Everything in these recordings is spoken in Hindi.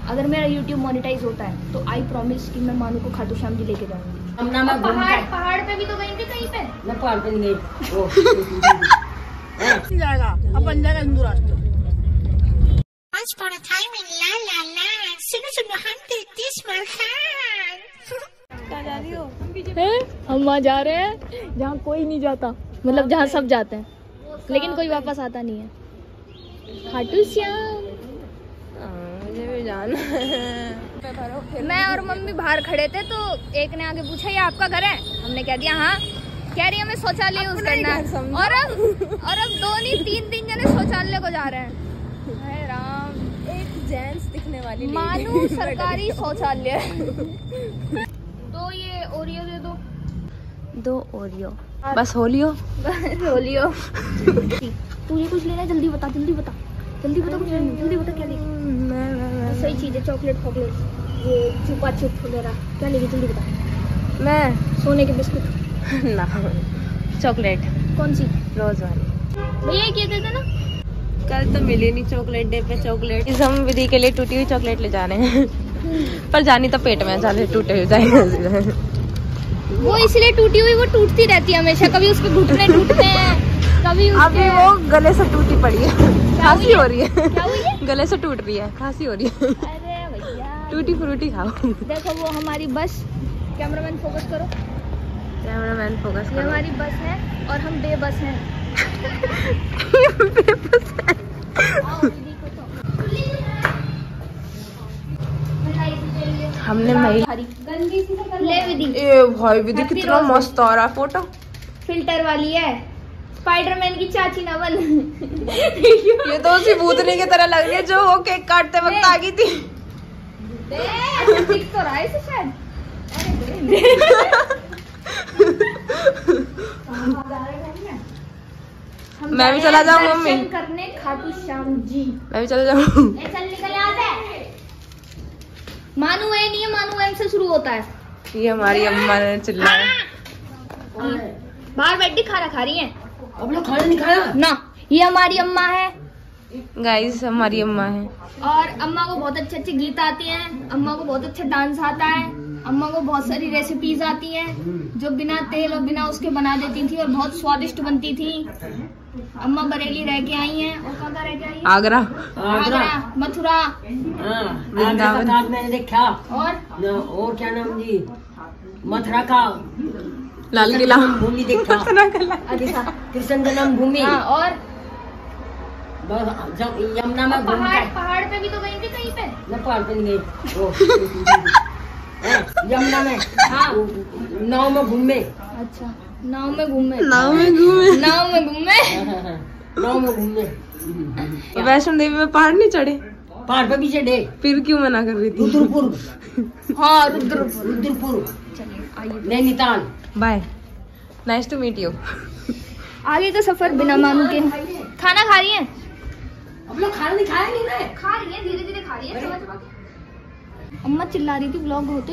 अगर मेरा YouTube मोनेटाइज होता है तो आई प्रॉमिस कि मैं मानू को खाटू श्याम जी लेके जाऊंगी। पहाड़ पे भी तो गई थी कहीं पे? मैं पहाड़ पे नहीं गई। जाएगा अपन जाएगा हिंदू राष्ट्र। हम वहाँ जा रहे हैं जहाँ कोई नहीं जाता, मतलब जहाँ सब जाते हैं लेकिन कोई वापस आता नहीं है। खाटू श्याम मुझे भी जाना है। मैं और मम्मी बाहर खड़े थे तो एक ने आगे पूछा ये आपका घर है? हमने कह दिया हाँ। कह रही है हमें शौचालय यूज करना है। और अब 2 नहीं 3 जने शौचालय को जा रहे हैं। हाय राम, एक जेंट्स दिखने वाली मानू सरकारी शौचालय। तो ये ओरियो दे दो ओरियो, बस होलियो होलियो। तू ये कुछ लेना है, जल्दी बता कुछ लेना, जल्दी बता क्या लेगी? सही चीज है, चॉकलेट फॉकलेट, ये चुपा चुप वगैरह क्या लेगी जल्दी बता। मैं सोने के बिस्कुट ना, चॉकलेट कौन सी? रोज वाली। भैया ये देते ना, कल तो मिली नहीं चॉकलेट डे पे चॉकलेट। हम विधि के लिए टूटी हुई चॉकलेट ले जा रहे हैं पर जानी तो पेट में, जाने टूटे हुए जाएंगे। वो इसलिए टूटी हुई, वो टूटती रहती है हमेशा, कभी उसके घुटने टूटते हैं, कभी अभी वो गले से टूटी पड़ी है, खांसी हो रही है। क्या हुई है? गले से टूट रही है, खांसी हो रही है। अरे भैया टूटी फ्रूटी खाओ। देखो वो हमारी बस, कैमरामैन फोकस करो, कैमरामैन फोकस करो। ये हमारी बस है और हम बेबस हैं। बेबस है। हमने ले विधि। ए भाई विधि कितना मस्त आ रहा है फोटो, फिल्टर वाली है, स्पाइडरमैन की चाची ना बन। ये तो उसी भूतनी की तरह लग रही है जो वो केक काटते वक्त आ गई थी। दिख तो रहा है इसे शायद। मैं भी चला जाऊँ मम्मी करने खाटू श्याम जी। मैं भी चला जाऊँ। चल निकल यहाँ से। मानू है नहीं है, मानू एम से शुरू होता है। ये हमारी अम्मा ने चिल्लाया। बाहर बैठी खाना खा रही है। अब लोग खाना नहीं खाया ना। ये हमारी अम्मा है गाइस, हमारी अम्मा है। और अम्मा को बहुत अच्छे अच्छे गीत आते हैं, अम्मा को बहुत अच्छा डांस आता है, अम्मा को बहुत सारी रेसिपीज आती हैं जो बिना तेल और बिना उसके बना देती थी और बहुत स्वादिष्ट बनती थी। अम्मा बरेली रह के आई हैं। और कहाँ रह के आई है? आगरा, मथुरा, वृंदावन मैंने देखा। और क्या नाम जी, मथुरा का लाल किला भूमि देखा, कृष्ण जन्म भूमि। और यमुना में पहाड़ पे भी तो गई थी कहीं पे? मैं पहाड़ पे नहीं गई। यमुना में नाव में घूमे। अच्छा नाव में घूमे। वैष्णो देवी में पहाड़ नहीं चढ़े? पहाड़ पे भी चढ़े। फिर क्यों मना कर रही थी? रुद्रपुर। हाँ रुद्रपुर। चलिए आइए Nainital. Bye, nice to meet you. आगे का सफर बिना मानू के। खाना खा रही है? अब लोग खाना नहीं खाया नहीं ना? खा रही है, धीरे धीरे खा रही है। अम्मा चिल्ला रही थी ब्लॉग होते ही।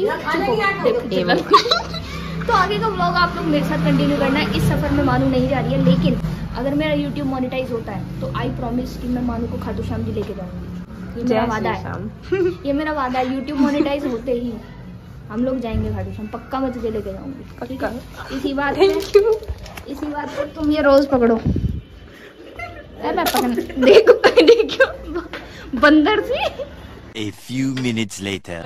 तो आगे का व्लॉग आप लोग मेरे साथ कंटिन्यू करना है। इस सफर में मानू नहीं जा रही है, लेकिन अगर मेरा YouTube मोनेटाइज होता है तो आई प्रॉमिस कि मैं मानू को खाटू श्याम जी लेके जाऊंगी। ये मेरा वादा है। ये मेरा वादा है, YouTube मोनेटाइज होते ही हम लोग जाएंगे खाटू श्याम। पक्का मैं तुझे लेके जाऊंगी, पक्का। इसी बात पर तुम ये रोज पकड़ो। मैं पकड़ देखो बंदर थी। A few minutes later.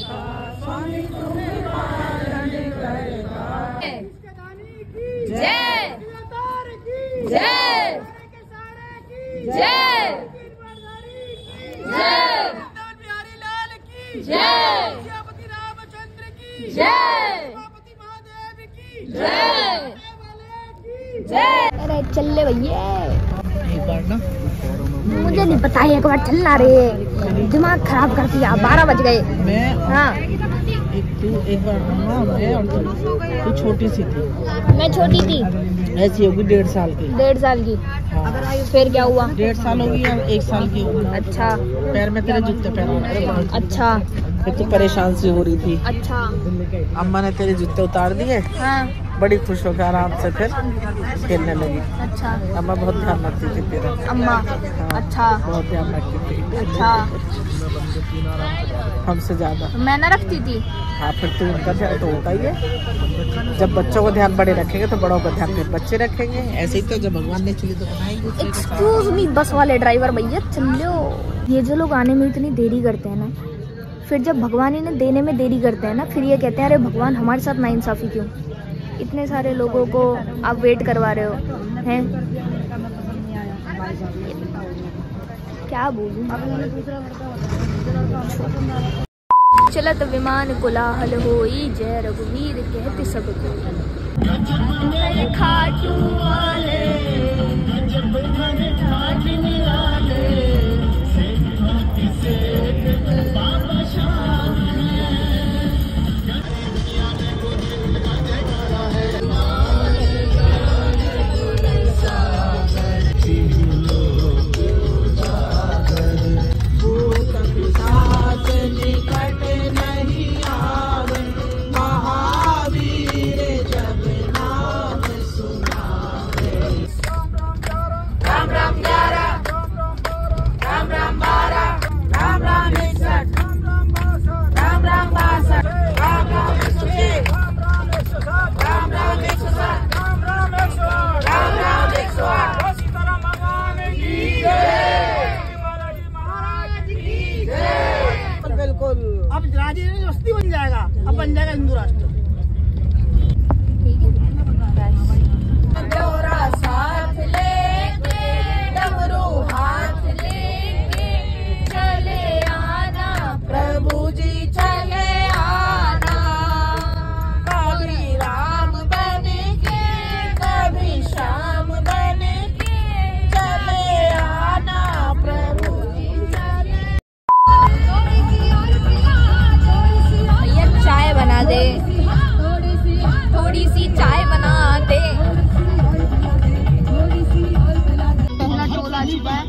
जय जय जय अरे चल भैया, एक बार ना मुझे नहीं पता है, एक बार चलना रे, दिमाग खराब कर दिया। 12 बज गए। हाँ एक बार मैं और तू छोटी सी थी। मैं छोटी थी, ऐसी होगी 1.5 साल की। 1.5 साल की। फिर क्या हुआ? 1.5 साल होगी या 1 साल की होगी। अच्छा। पैर में तेरे जूते पहने। अच्छा। फिर तू परेशान सी हो रही थी। अच्छा। अम्मा ने तेरे जूते उतार दिए। हाँ। बड़ी खुश होकर आराम से फिर खेलने लगी। अच्छा। अम्मा बहुत ध्यान रखती थी तेरा। अम्मा। हाँ, अच्छा। बहुत ध्यान रखती थी। अच्छा। हमसे ज्यादा। मैं ना रखती थी। हाँ, फिर तो उनका ध्यान तो होता ही है। जब बच्चों को ध्यान बड़े रखेंगे तो बड़ों का ध्यान फिर बच्चे रखेंगे। ऐसे ही तो जब भगवान ने चली तो बनाएंगे। एक्सक्यूज मी बस वाले ड्राइवर भैया, चल लो। ये जो लोग आने में इतनी देरी करते हैं ना, फिर जब भगवान इन्हें देने में देरी करते हैं ना, फिर ये कहते हैं अरे भगवान हमारे साथ नाइंसाफी क्यों? इतने सारे लोगों को आप वेट करवा रहे हो हैं। क्या बोलूं? चलत विमान कोलाहल होई, जय रघुवीर कहते सबको। खाटू वाले अब राज्य बस्ती बन जाएगा, अब बन जाएगा हिंदू राष्ट्र। साथ लेके डमरू हाथ लेके चले आना प्रभु जी, चले आना। कभी राम बन के कभी श्याम बन के चले आना प्रभु जी, चले। भैया चाय बना दे, थोड़ी सी चाय बना दे। पहला टोला चुका है।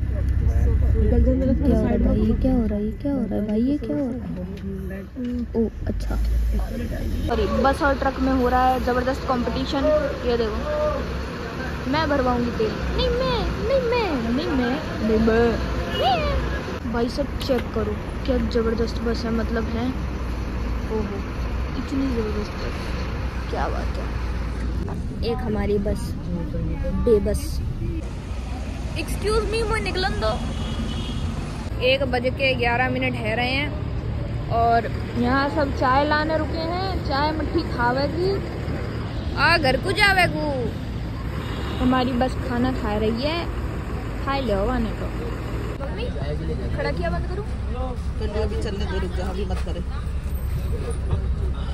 क्या हो रहा है भाई? क्या हो रहा है? क्या हो रहा है भाई? ये क्या हो रहा है? ओ अच्छा, सॉरी। बस और ट्रक में हो रहा है जबरदस्त कंपटीशन। ये देखो, मैं भरवाऊंगी तेल। नहीं मैं, नहीं मैं, नहीं मैं, नहीं मैं। भाई सब चेक करो, क्या जबरदस्त बस है, मतलब है। ओहो, इतनी जबरदस्त बस, क्या बात है। एक हमारी बस बेबस। एक्सक्यूज मी, मुझे निकलन दो। 1:11 है रहे हैं और यहाँ सब चाय लाने रुके हैं। चाय मट्ठी खावेगी आ घर को जावेगू। हमारी बस खाना खा रही है, खा लो आने को। मम्मी खड़ा किया बंद करूँ? अभी चलने दो, रुक जा, अभी मत करे।